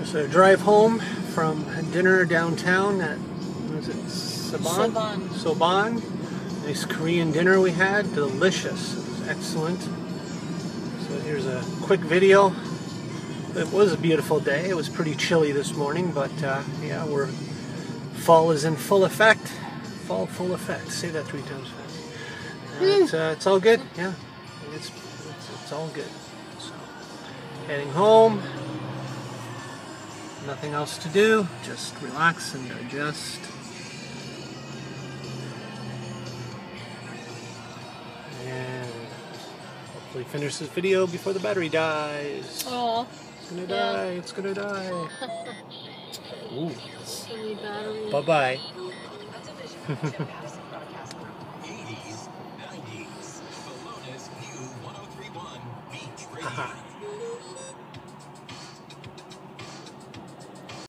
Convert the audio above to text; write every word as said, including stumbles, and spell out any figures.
So drive home from dinner downtown at, what is it, Soban? Soban. Soban. Nice Korean dinner we had. Delicious. It was excellent. So here's a quick video. It was a beautiful day. It was pretty chilly this morning, but uh, yeah, we're fall is in full effect. Fall full effect. Say that three times fast. Uh, it's, uh, it's all good. Yeah, it's, it's it's all good. So heading home. Nothing else to do. Just relax and digest. And hopefully finish this video before the battery dies. Oh. It's gonna Yeah. die. It's gonna die. Ooh. Silly battery. Bye bye. Haha.